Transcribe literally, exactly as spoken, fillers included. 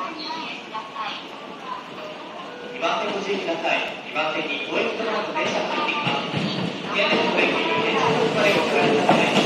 にばんてご注意ください。にばんてに当駅となる電車が入ってきます。現在の駅に電車のお疲れをおかけください。